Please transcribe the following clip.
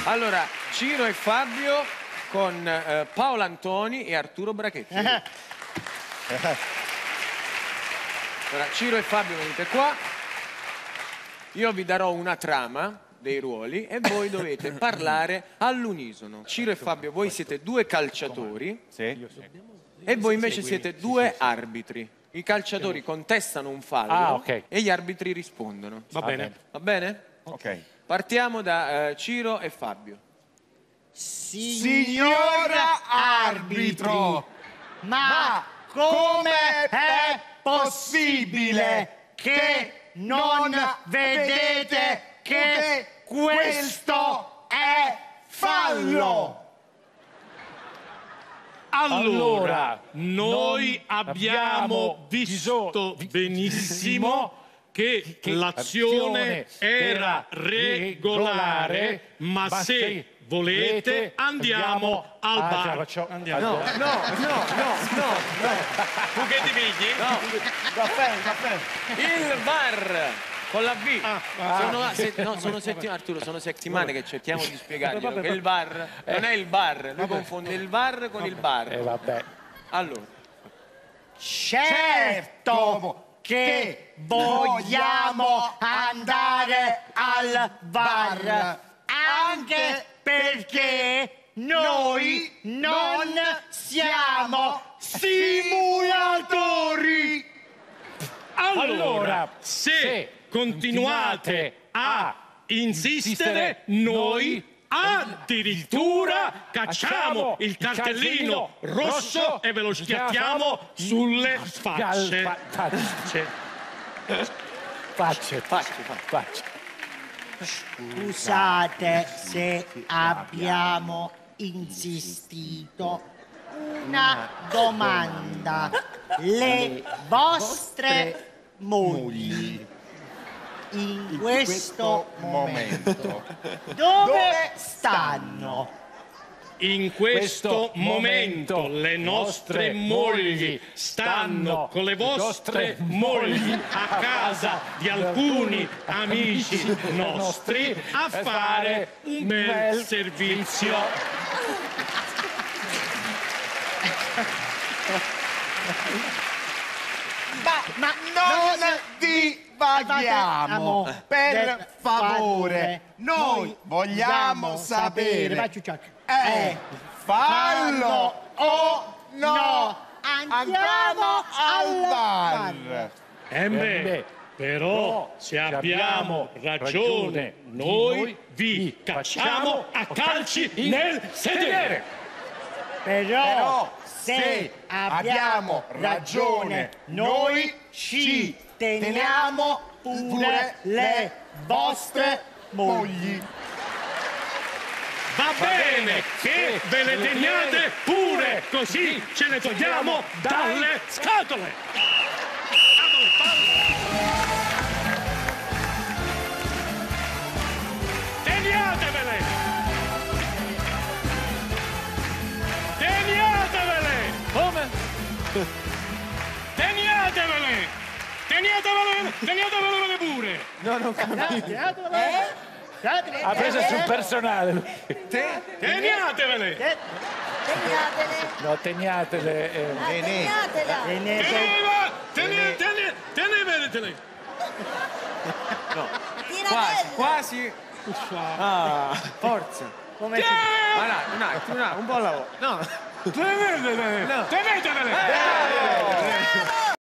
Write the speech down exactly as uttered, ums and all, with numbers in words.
Allora, Ciro e Fabio con eh, Paolo Antoni e Arturo Brachetti. Allora, Ciro e Fabio venite qua. Io vi darò una trama dei ruoli e voi dovete parlare all'unisono. Ciro e Fabio, voi siete due calciatori. Sì. E voi invece siete due arbitri. I calciatori contestano un fallo ah, okay. e gli arbitri rispondono. Va bene. Va bene? Ok. Partiamo da uh, Ciro e Fabio. Signora arbitro, ma come è possibile che non vedete che questo è fallo? Allora, noi abbiamo visto benissimo che l'azione era regolare, ma se volete andiamo al bar. Andiamo. No, no, no, no, no, no. Tu che ti pigli? No. Caffè, caffè. Il bar con la B. Ah, sono, ah, se, no, sono settimane, Arturo, sono settimane che cerchiamo di spiegargli che il bar non è il bar, lui confonde il bar con il bar. Eh, vabbè. Allora. Certo che vogliamo andare al bar, anche perché noi non siamo simulatori. Allora, se continuate a insistere, noi addirittura cacciamo il cartellino rosso e ve lo schiaffiamo sulle facce. Facce. Facce. Facce. Facce. Scusate se abbiamo insistito. Una domanda. Le vostre mogli in questo momento dove stanno? In questo momento le nostre mogli stanno con le vostre mogli a casa di alcuni amici nostri a fare un bel servizio. Ma, ma non divaghiamo, per favore. Noi vogliamo sapere, è fallo o no? Andiamo al bar. Eh beh, però se abbiamo ragione noi vi cacciamo a calci nel sedere. Però se abbiamo ragione noi ci teniamo pure le vostre mogli. Va bene che ve le teniate pure, così ce le togliamo dalle scatole. Teniatevele! Teniatevele! Come? Teniatevele! Teniatevele! Teniatevele pure! No, non capisco. Ha preso sul personale. Te? Teniatevele! Teniatele. No, teniatele. Eh. Ah, teniatela. Teneva! Tenetele! Tenevetele! No. Tiratella. Quasi, quasi. Ah, forza. Come si... Ma no, un attimo, un attimo, un po' alla volta. No. Tenetele! No. Tenetevele! Eh,